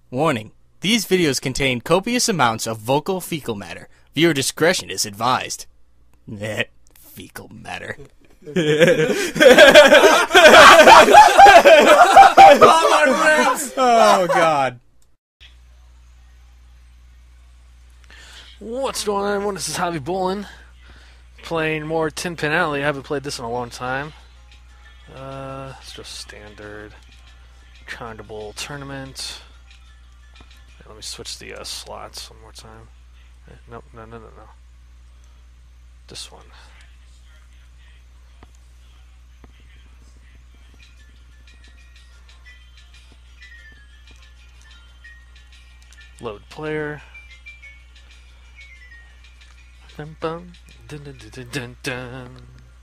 Warning: these videos contain copious amounts of vocal fecal matter. Viewer discretion is advised. Fecal matter. Oh, God. What's going on, everyone? This is Javi Bolin, playing more Tin Pin Alley. I haven't played this in a long time. It's just standard Conda Bowl tournament. Let me switch the slots one more time. No. This one. Load player. Dun dun dun dun dun dun dun.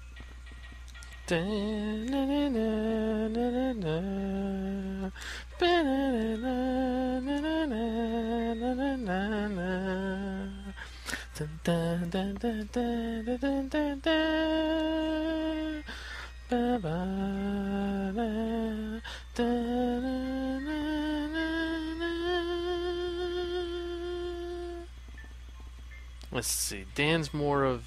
Dun, na, na, na, na, na, na. Ba, na, na, na, na, na, na, na, na. Dun, dun, dun, dun, dun, dun, dun, dun. Ba, ba, ba. Dun, na, na, na, na. Let's see. Dan's more of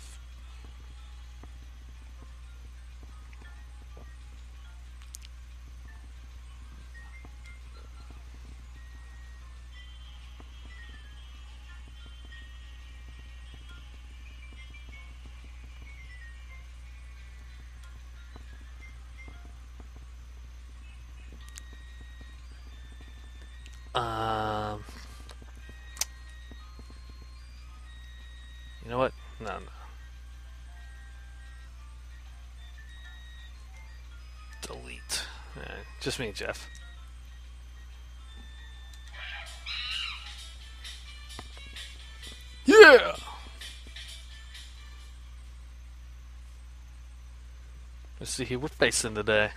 you know what? No. Delete. Just me and Jeff. Yeah! Let's see who we're facing today.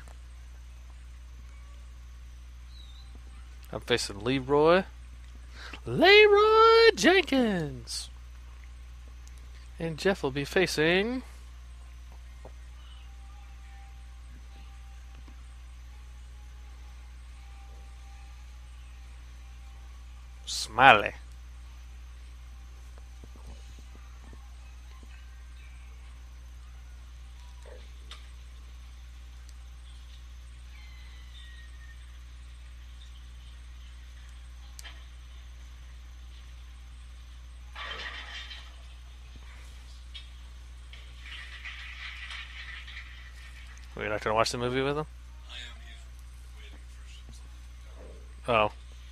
I'm facing Leroy Jenkins! And Jeff will be facing Smiley. We're not going to watch the movie with him? I am. He's waiting for something. Oh.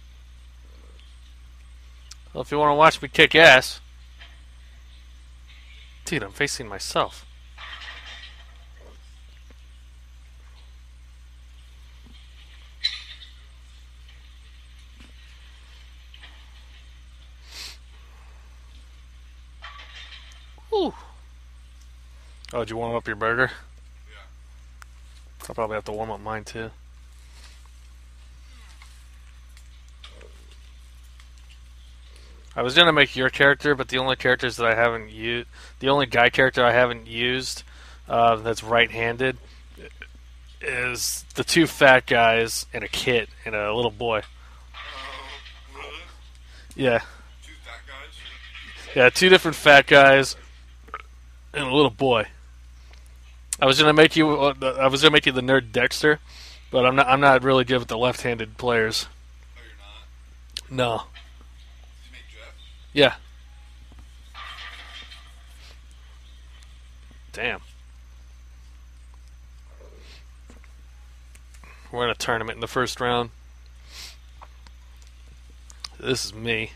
Well, if you want to watch me kick ass. Dude, I'm facing myself. Ooh. Oh, did you warm up your burger? I'll probably have to warm up mine too. I was gonna make your character, but the only characters that I haven't used, the only guy character I haven't used that's right-handed is the two fat guys and a kid and a little boy. Really? Yeah, Two fat guys? yeah, two different fat guys and a little boy. I was gonna make you the nerd Dexter, but I'm not really good with the left-handed players. Oh, you're not? No. Did you make Jeff? Yeah. Damn. We're in a tournament in the first round. This is me.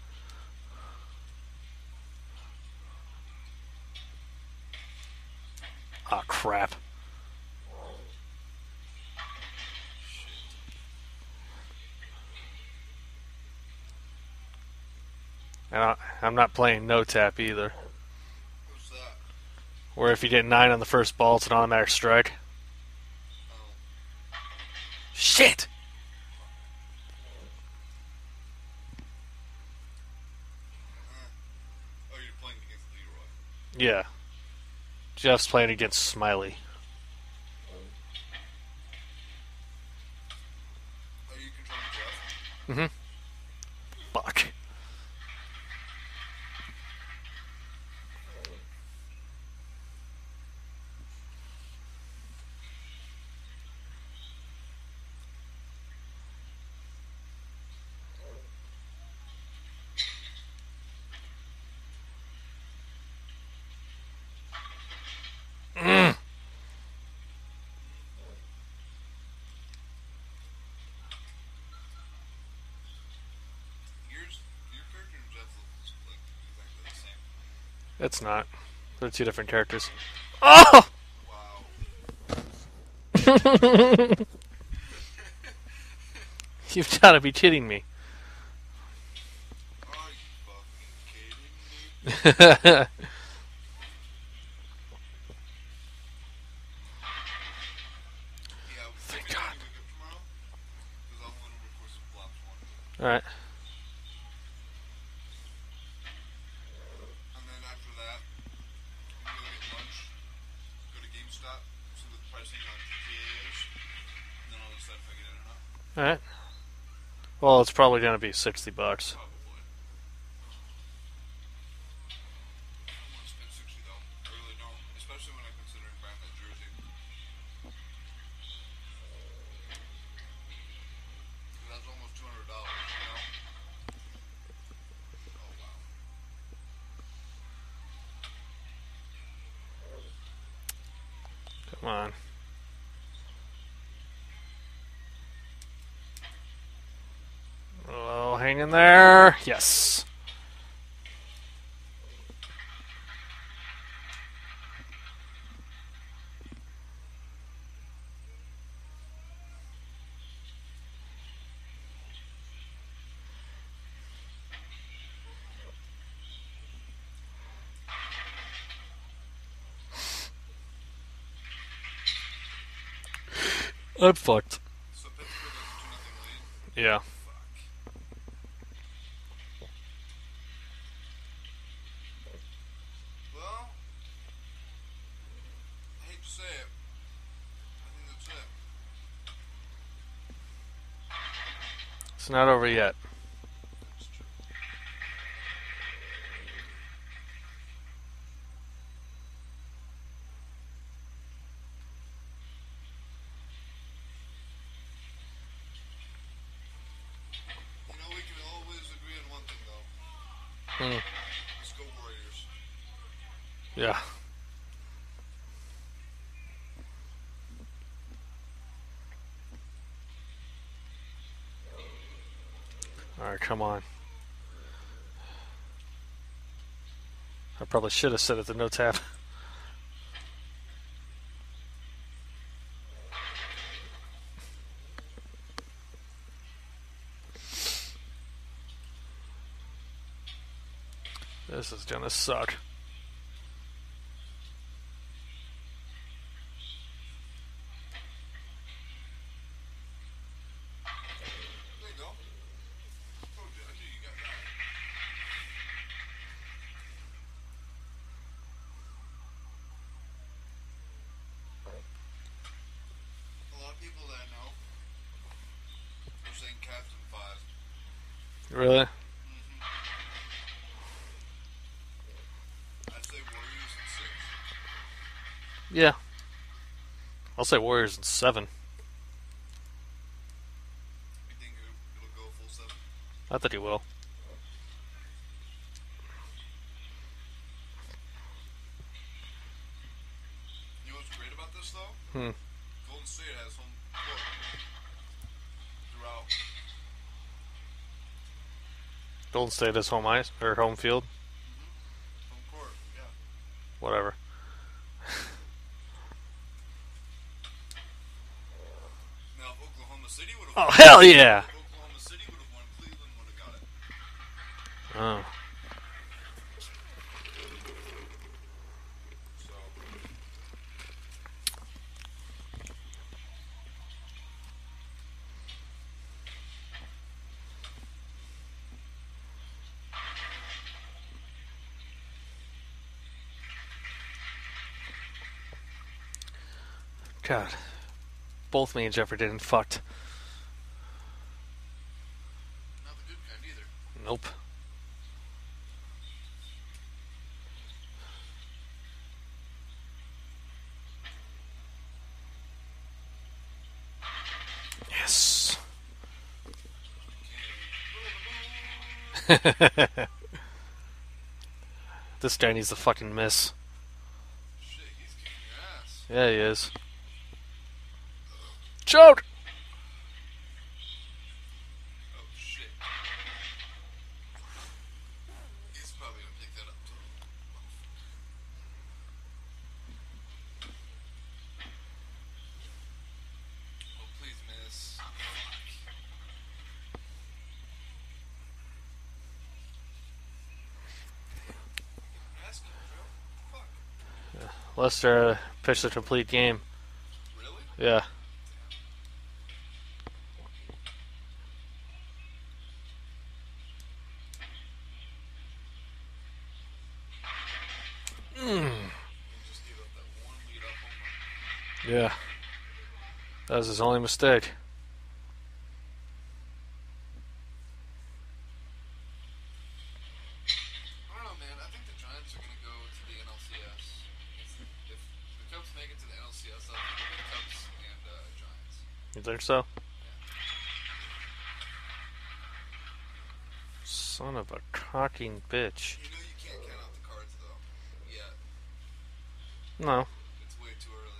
Ah, crap. And I'm not playing no tap either. What's that? Where if you get 9 on the first ball, it's an automatic strike. Oh. Shit! Oh, you're playing against Leroy. Yeah. Jeff's playing against Smiley. Are you controlling Jeff? Mm-hmm. fuck. Your character and Jeff look like exactly the same. It's not. They're two different characters. Oh! Wow. You've got to be kidding me. Are you fucking kidding me? Yeah, Thank we God. gotta wake up tomorrow. Because I'm gonna record some flops one. Alright. And then after that, I'm gonna go get lunch. Go to GameStop. See what the pricing on GTA is. And then I'll decide if I get it or not. Alright. Well, it's probably going to be $60. Probably. I don't want to spend 60 though. I really don't. Especially when I'm considering buying that jersey. Because that's almost $200, you know? Oh wow. Come on. Oh, hang in there. Yes. I'm fucked. So Pittsburgh has a 2-0 lead. Yeah. Fuck. Well, I hate to say it. I think that's it. It's not over yet. That's true. You know, we can always agree on one thing though. Hmm. Let's go Warriors. Yeah. Alright, come on. I probably should have said it to no tap. This is gonna suck. There you go. Told you, I knew you got that. A lot of people that I know are saying Cavs in 5. Really? I'd say Warriors in 6. Yeah. I'll say Warriors in 7. You think it'll go full 7? I think he will. You know what's great about this though? Hmm. Golden State has home court throughout. Golden State is home ice or home field, Home court, yeah. whatever. Now if Oklahoma City would have Oh hell yeah! if Oklahoma City would have won, Cleveland would have got it. Oh. So God. Both me and Jeff are getting fucked. not the good kind either. Nope. Yes. This guy needs to fucking miss. Shit, he's kicking your ass. Yeah, he is. Choke! Oh shit. He's probably gonna pick that up too. Oh please miss. Fuck. You're asking, bro. Fuck. Lester pitched a complete game. Really? Yeah. He just gave up that one lead-off home run. Yeah. That was his only mistake. I don't know, man. I think the Giants are gonna go to the NLCS. If the Cubs make it to the NLCS, I'll think the Cubs and Giants. You think so? Son of a cocking bitch. You know you can't count out the cards though. Yet. No. It's way too early.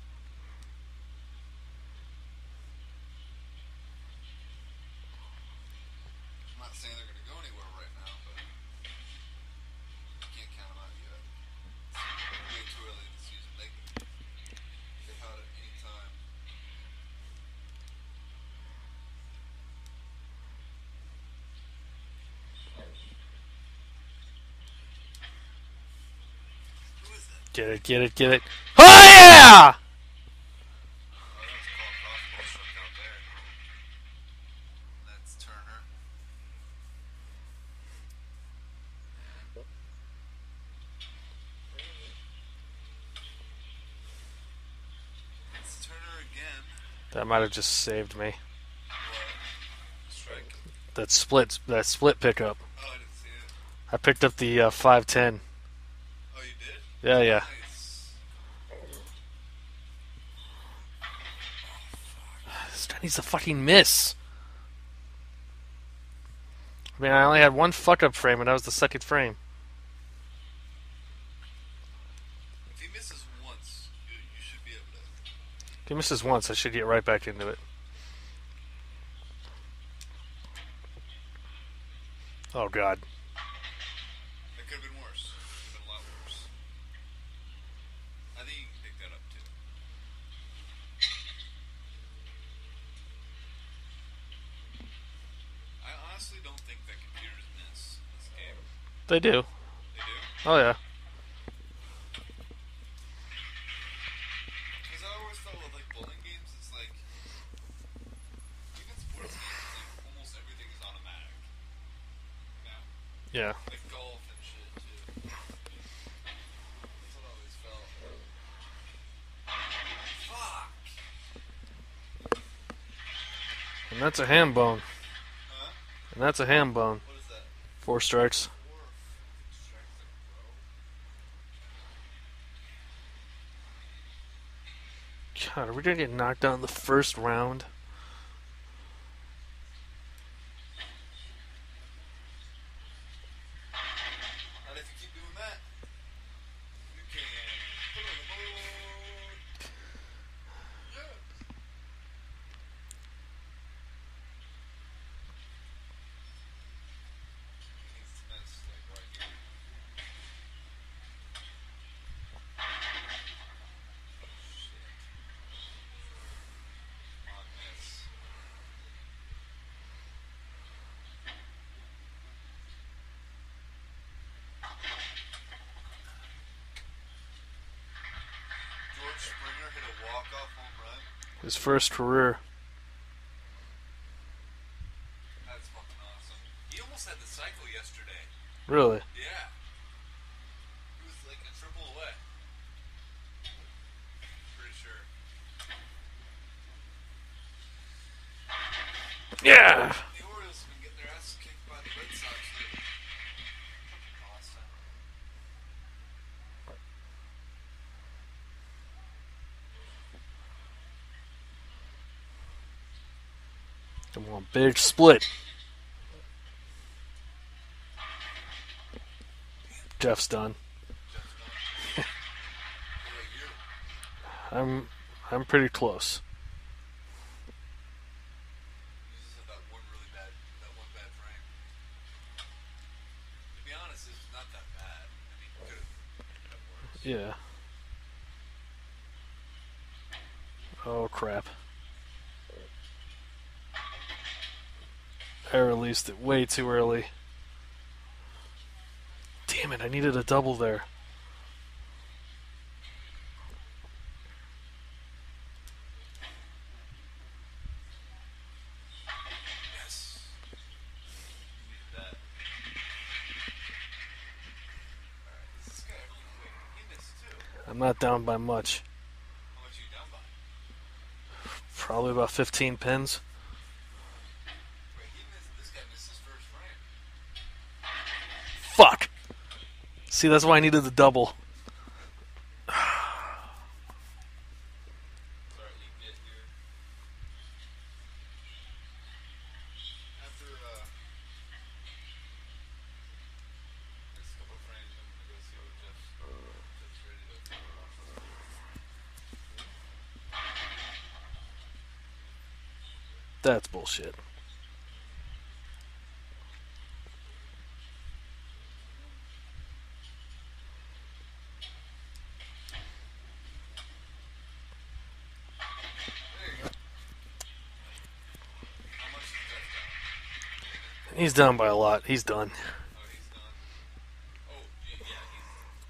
I'm not saying they're gonna go anywhere right now, but you can't count them out yet. It's way too early in the season. They can get out at any time. Who is that? Get it, get it, get it. Oh yeah! Oh, that's called softball struck out there. That's Turner. It's Turner again. That might have just saved me. What? Strike. That split pickup. Oh, I didn't see it. I picked up the 510. Oh, you did? Yeah, yeah. Nice. This guy needs to fucking miss. I mean, I only had one fuck up frame, and that was the second frame. If he misses once, you should be able to. If he misses once, I should get right back into it. Oh, God. That could have been worse. Could have been a lot worse. I think you can pick that up too. I honestly don't think that computers miss this game. They do. They do? Oh, yeah. Because I always felt with like bowling games, it's like even sports games, it's like almost everything is automatic. Now, Yeah. like golf and shit too. That's what I always felt. Fuck. And that's a ham bone. Huh? And that's a ham bone. What is that? 4 strikes. 4 strikes in a row. God, are we gonna get knocked out in the first round? And if you keep doing that, you can put it on the board. Yeah. He needs to miss, like right here. Shit. Come on, miss. George Springer hit a walk-off home run. His first career. That's fucking awesome. He almost had the cycle yesterday. Really? Yeah. He was like a triple away. Pretty sure. Yeah! The Orioles have been getting their asses kicked by the Red Sox Come on, big split. Jeff's done. What about you? I'm pretty close. You just had that one bad frame. To be honest, it's not that bad. I mean, could have worse. Yeah. Oh crap. I released it way too early. Damn it, I needed a double there. Yes. You needed that. Alright, this guy. Wait, he missed too. I'm not down by much. How much are you down by? Probably about 15 pins. Wait, this guy missed his first frame. Fuck! See, that's why I needed the double. Sorry, you get here. After, next couple frames, I'm gonna go see what Jeff's ready to do. That's bullshit. There you go. How much is Jeff down? He's down by a lot. He's done. Oh, he's done. Oh, yeah, he's.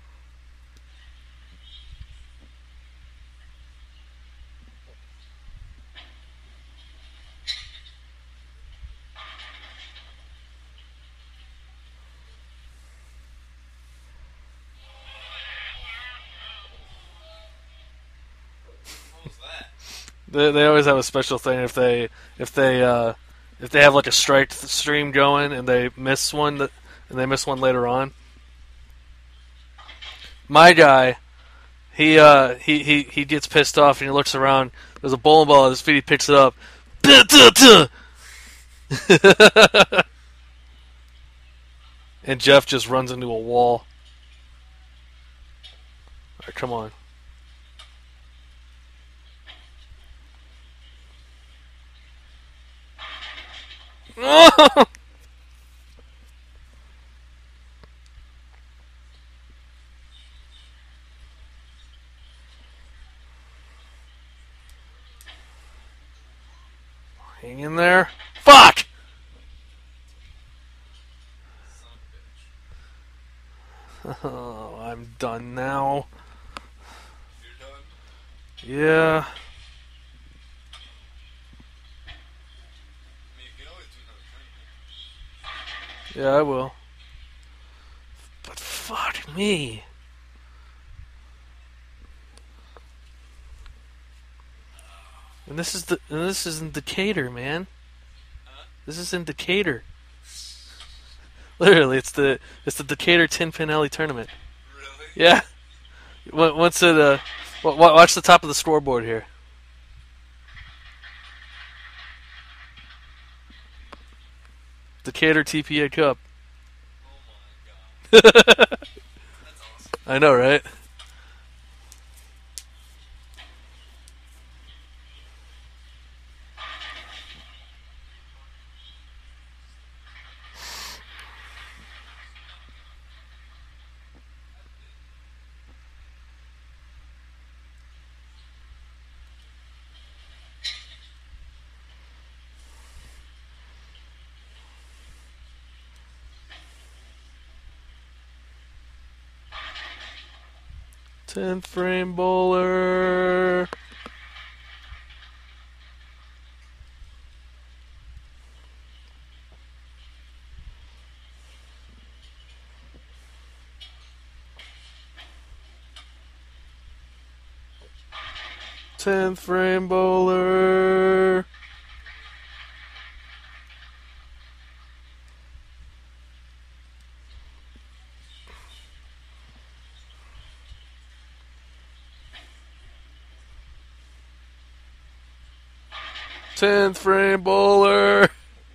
What was that? They always have a special thing if they have like a strike stream going and they miss one later on. My guy, he gets pissed off and he looks around. There's a bowling ball at his feet. He picks it up. And Jeff just runs into a wall. All right, come on. Hang in there. Fuck! Son of a bitch. Oh, I'm done now. You're done? Yeah. I mean, you can always do another tournament. Yeah, I will. But fuck me. And this is in Decatur, man. Huh? This is in Decatur. Literally, it's the Decatur Tin Pin Alley tournament. Really? Yeah. Once it watch the top of the scoreboard here. Decatur TPA Cup. Oh my god. That's awesome. I know, right? Tenth frame bowler. Tenth frame bowler. 10th frame bowler.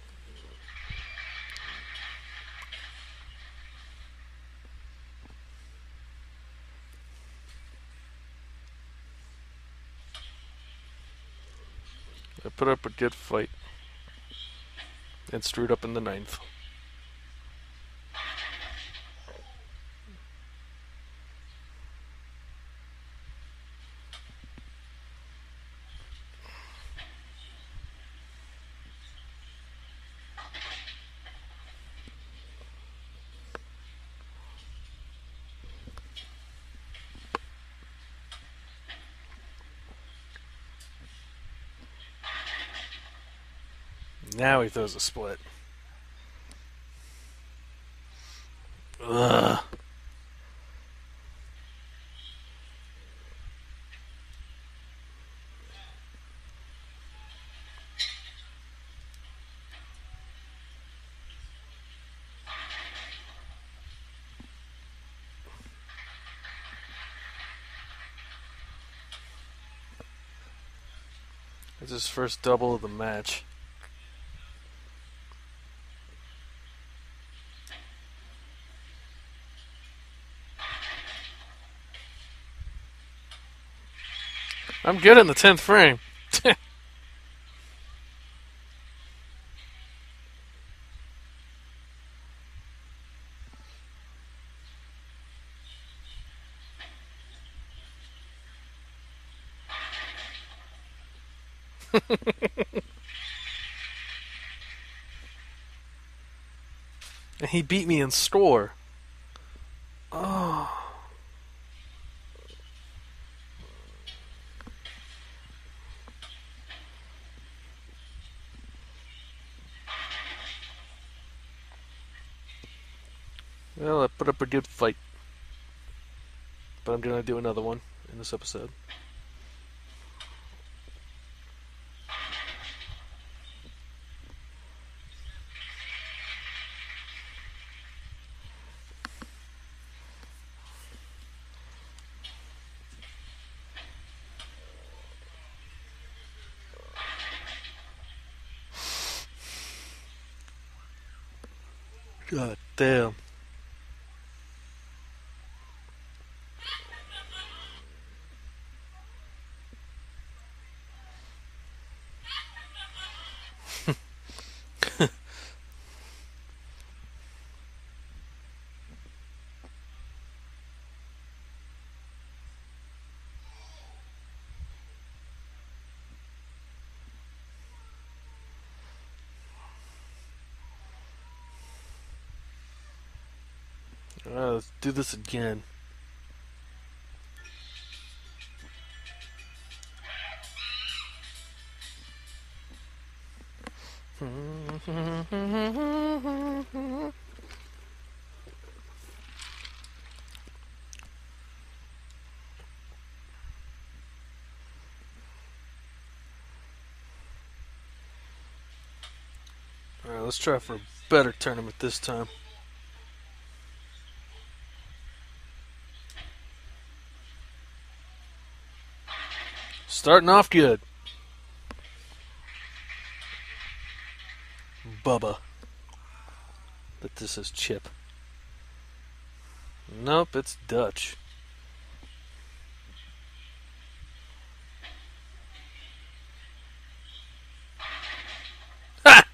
I put up a good fight and screwed up in the 9th. Now he throws a split. Ugh. It's his first double of the match. I'm good in the 10th frame. And he beat me in score. Oh. Well, I put up a good fight. But I'm gonna do another one in this episode. God damn. Let's do this again. Alright, let's try for a better tournament this time. Starting off good. Bubba. But this is Chip. Nope, it's Dutch. Ha!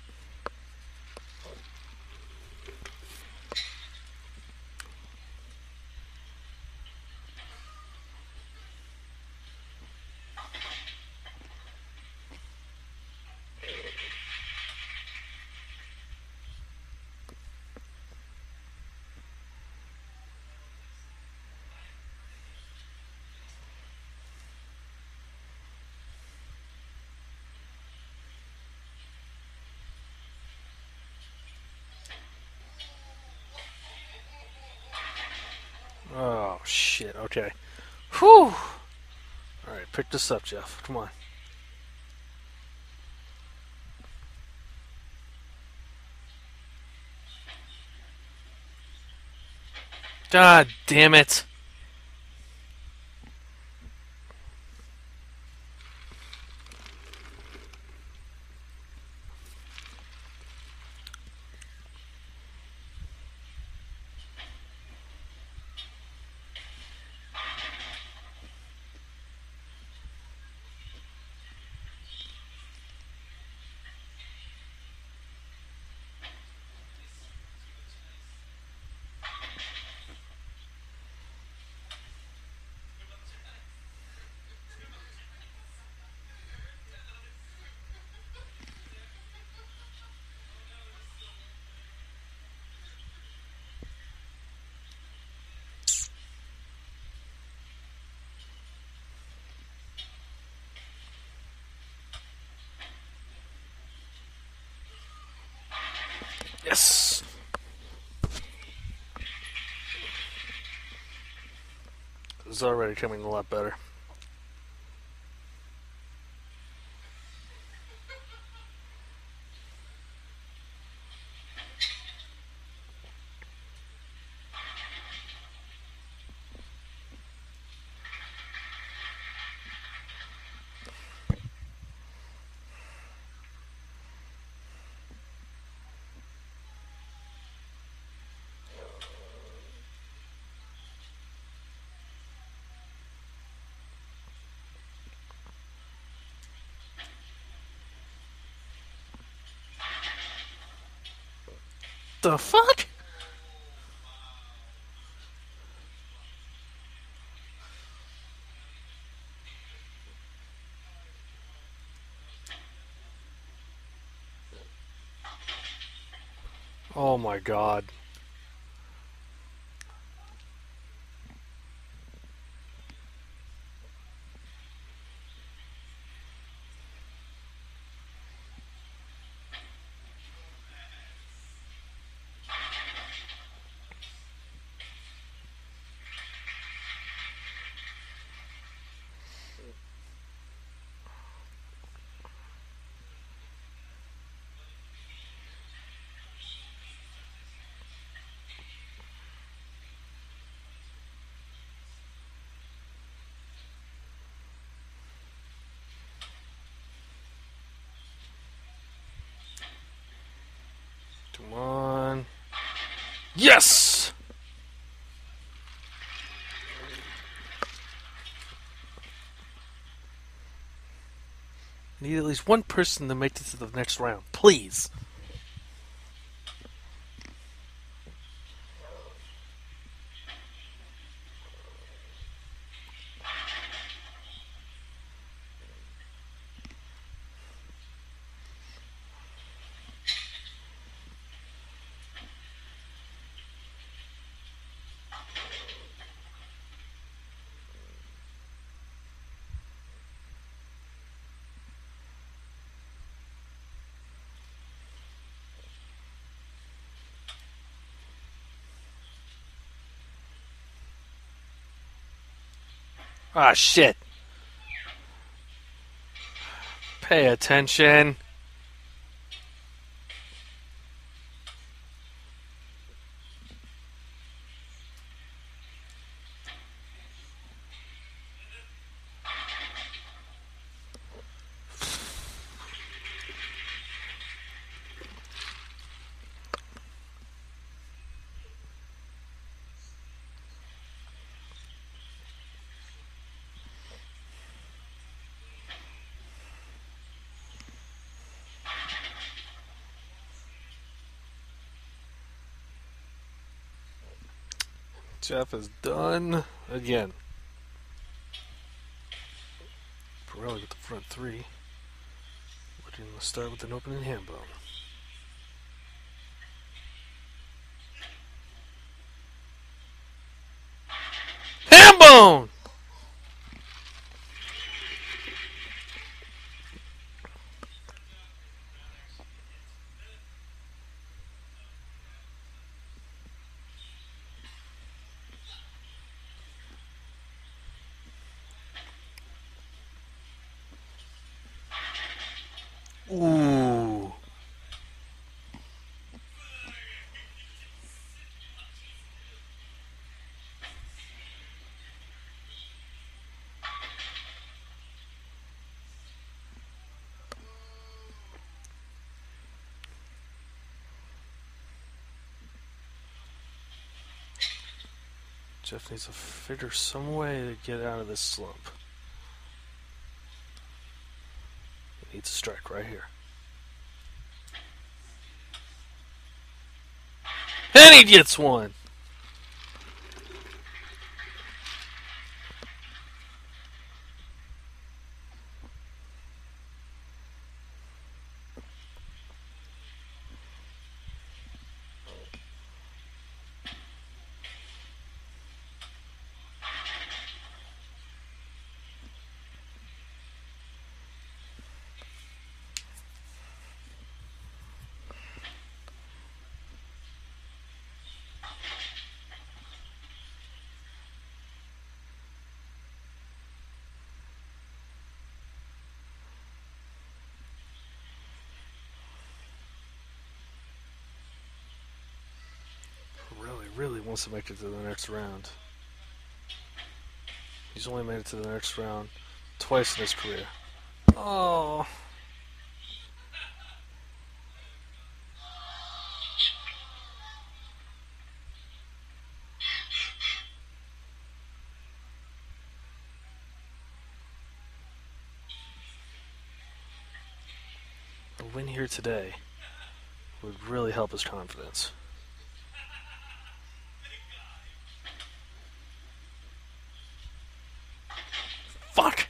Oh, shit. Okay. Whew. Alright, pick this up, Jeff. Come on. God damn it. Yes! It's already coming a lot better. The fuck? Oh my god. Come on. Yes! Need at least one person to make it to the next round, please. Ah, shit. Pay attention. Jeff is done again. Pirelli with the front three. Looking to start with an opening hand bone. Ham bone! Ooh. Jeff needs to figure some way to get out of this slump. He needs a strike right here. And he gets one! really wants to make it to the next round. He's only made it to the next round twice in his career. Oh. A win here today would really help his confidence. Fuck!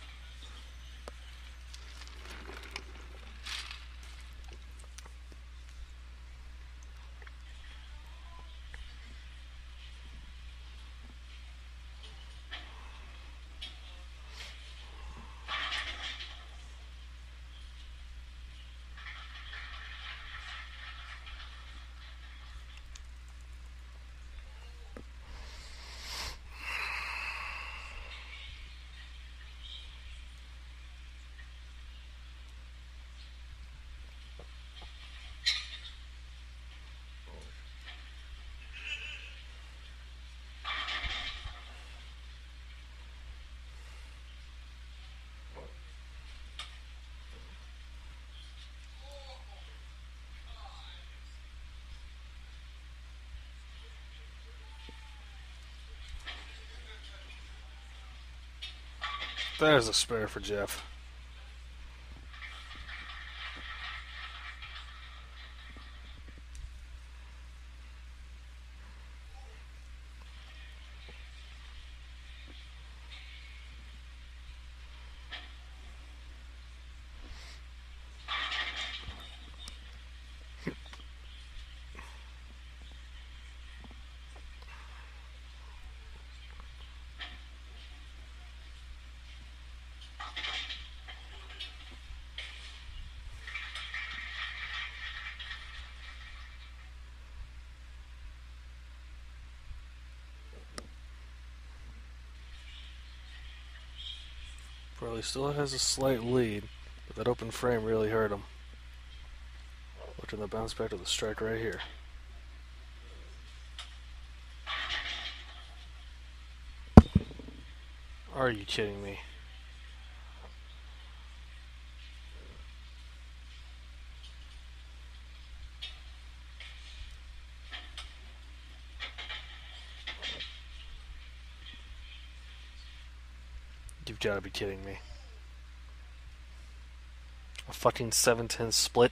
That is a spare for Jeff. Probably still has a slight lead, but that open frame really hurt him. Watching the bounce back to the strike right here. Are you kidding me? You've got to be kidding me. A fucking 7-10 split?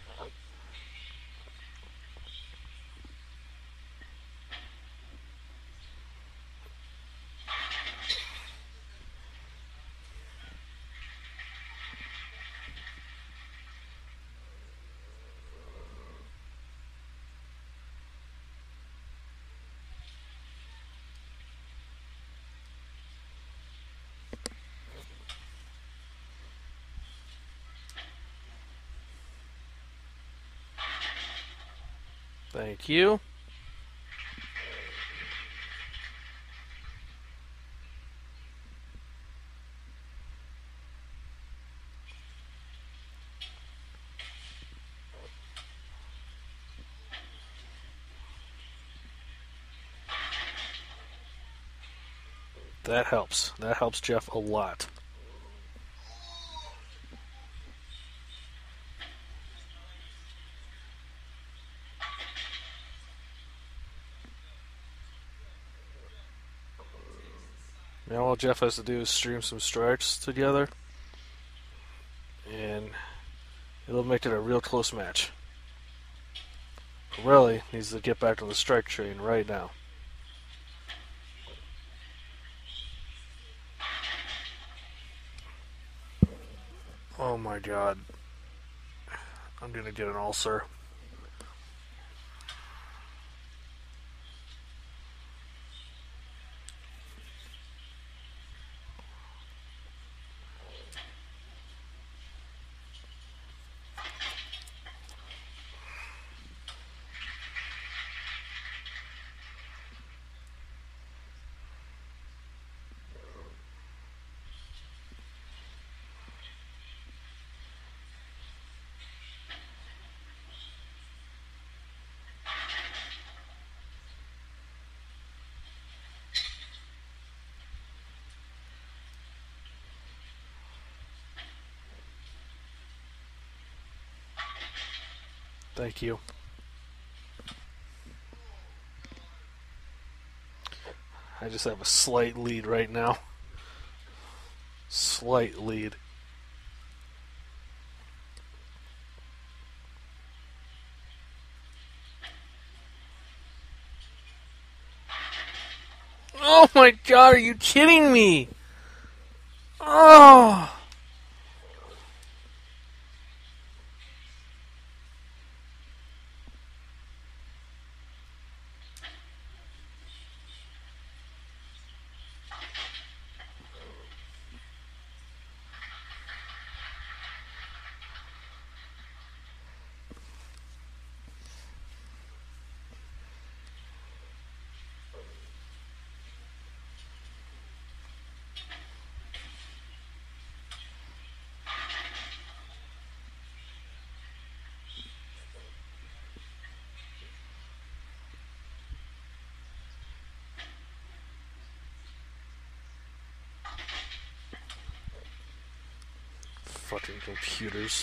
Thank you. That helps. That helps Jeff a lot. Now all Jeff has to do is stream some strikes together, and it'll make it a real close match. Pirelli needs to get back on the strike train right now. Oh my god. I'm gonna get an ulcer. Thank you. I just have a slight lead right now. Slight lead. Oh my god, are you kidding me? Oh! Fucking computers.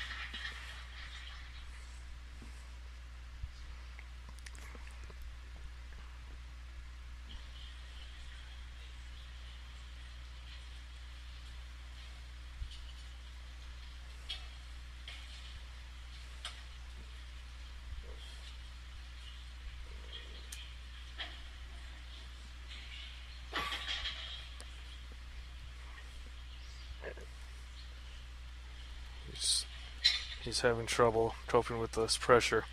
He's having trouble coping with this pressure.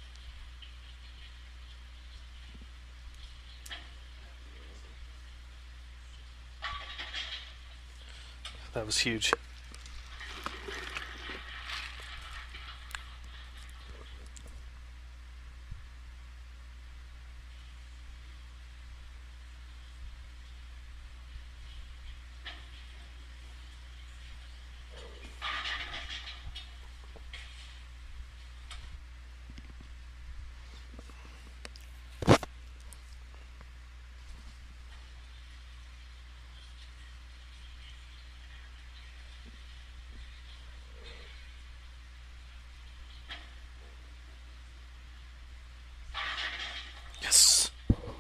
That was huge. Yes.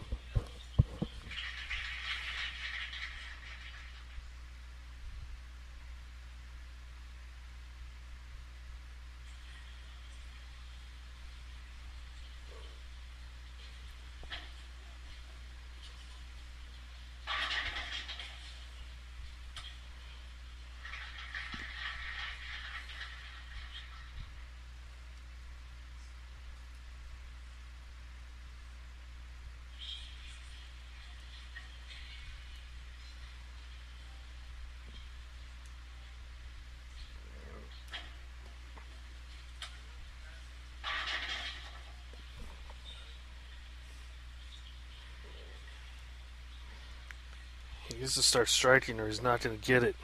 He needs to start striking or he's not going to get it.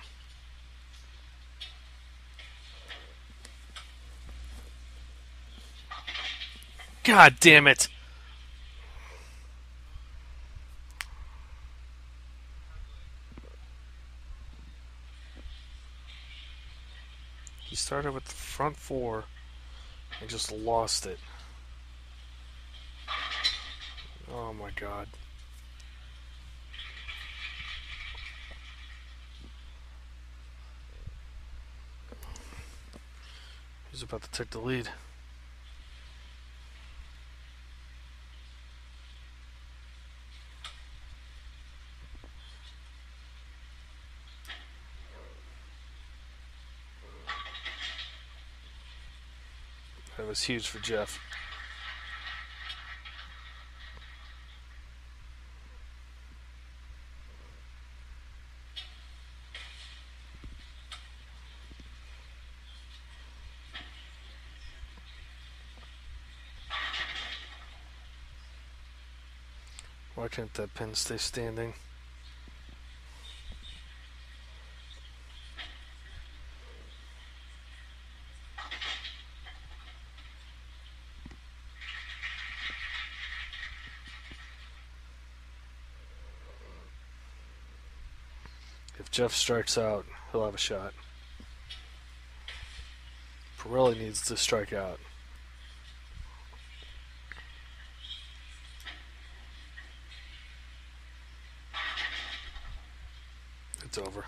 God damn it! He started with the front four and just lost it. Oh my god. He's about to take the lead. That was huge for Jeff. Why can't that pin stay standing? If Jeff strikes out, he'll have a shot. Pirelli needs to strike out. it's over.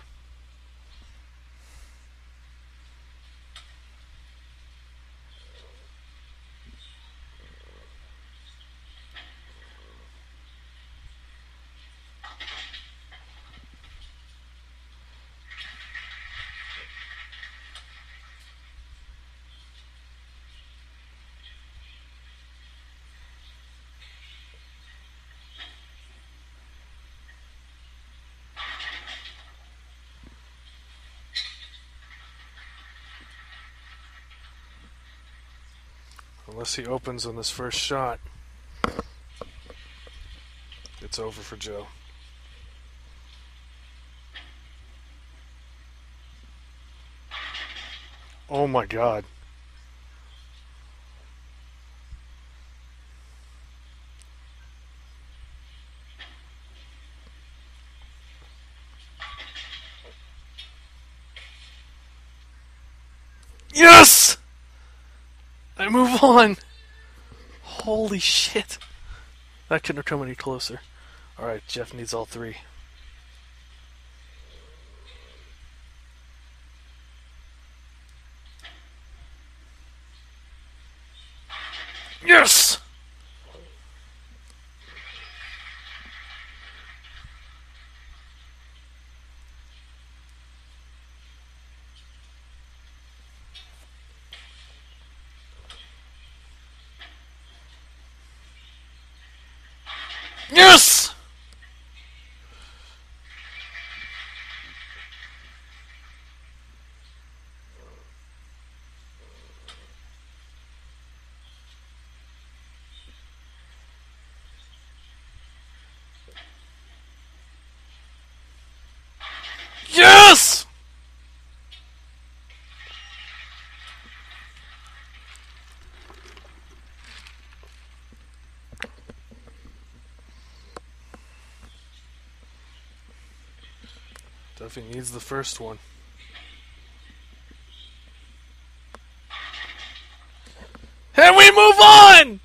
Unless he opens on this first shot, it's over for Joe. Oh my God. Yes! I move on. Holy shit. That couldn't have come any closer. Alright, Jeff needs all three. Yes! Yes! Yes! Duffy needs the first one. And we move on!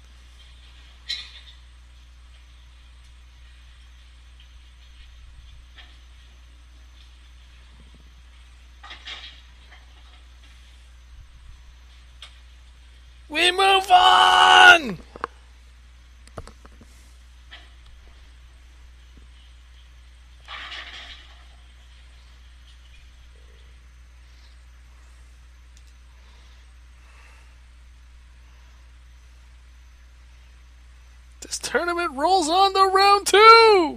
We move on! This tournament rolls on to round 2!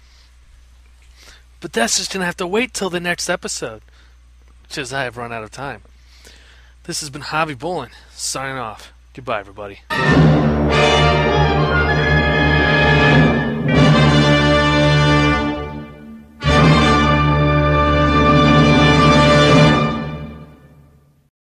But that's just gonna have to wait till the next episode, because I have run out of time. This has been Javi Bullen, signing off. Goodbye, everybody.